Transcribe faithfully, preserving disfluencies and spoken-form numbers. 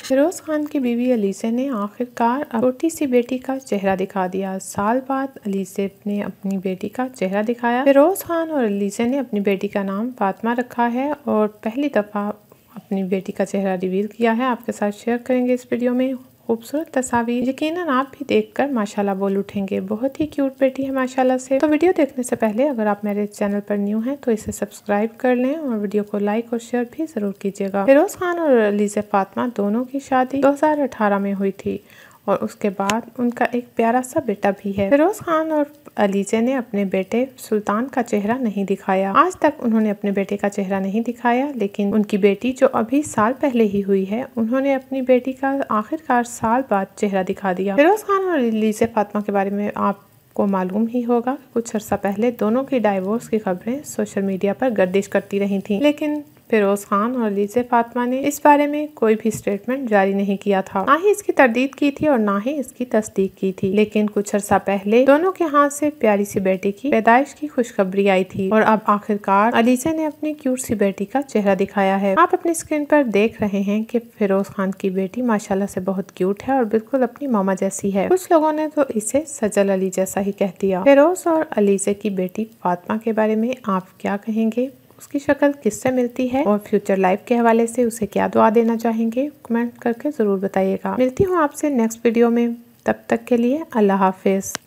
फिरोज खान की बीवी अलीसे ने आखिरकार छोटी सी बेटी का चेहरा दिखा दिया। साल बाद अलीसे ने अपनी बेटी का चेहरा दिखाया। फिरोज खान और अलीसे ने अपनी बेटी का नाम फातिमा रखा है और पहली दफा अपनी बेटी का चेहरा रिवील किया है। आपके साथ शेयर करेंगे इस वीडियो में खूबसूरत तस्वीर, यकीनन आप भी देखकर माशाल्लाह बोल उठेंगे। बहुत ही क्यूट बेटी है माशाल्लाह से। तो वीडियो देखने से पहले अगर आप मेरे चैनल पर न्यू हैं तो इसे सब्सक्राइब कर लें और वीडियो को लाइक और शेयर भी जरूर कीजिएगा। फिरोज खान और अलीसे फातिमा दोनों की शादी दो हज़ार अठारह में हुई थी और उसके बाद उनका एक प्यारा सा बेटा भी है। फिरोज खान और अलीसे ने अपने बेटे सुल्तान का चेहरा नहीं दिखाया। आज तक उन्होंने अपने बेटे का चेहरा नहीं दिखाया, लेकिन उनकी बेटी जो अभी साल पहले ही हुई है, उन्होंने अपनी बेटी का आखिरकार साल बाद चेहरा दिखा दिया। फिरोज खान और अलीसे फातिमा के बारे में आप को मालूम ही होगा, कुछ अर्सा पहले दोनों की डाइवोर्स की खबरें सोशल मीडिया पर गर्दिश करती रही थी, लेकिन फिरोज खान और अलीसे फातिमा ने इस बारे में कोई भी स्टेटमेंट जारी नहीं किया था, ना ही इसकी तरदीद की थी और ना ही इसकी तस्दीक की थी। लेकिन कुछ अर्सा पहले दोनों के हाथ से प्यारी सी बेटी की पैदाइश की खुशखबरी आई थी और अब आखिरकार अलीसे ने अपनी क्यूट सी बेटी का चेहरा दिखाया है। आप अपनी स्क्रीन पर देख रहे हैं कि फिरोज खान की बेटी माशाल्लाह से बहुत क्यूट है और बिल्कुल अपनी मामा जैसी है। कुछ लोगों ने तो इसे सजल अली जैसा ही कह दिया। फिरोज और अलीसे की बेटी फातिमा के बारे में आप क्या कहेंगे? उसकी शक्ल किससे मिलती है और फ्यूचर लाइफ के हवाले से उसे क्या दुआ देना चाहेंगे? कमेंट करके जरूर बताइएगा। मिलती हूँ आपसे नेक्स्ट वीडियो में, तब तक के लिए अल्लाह हाफिज।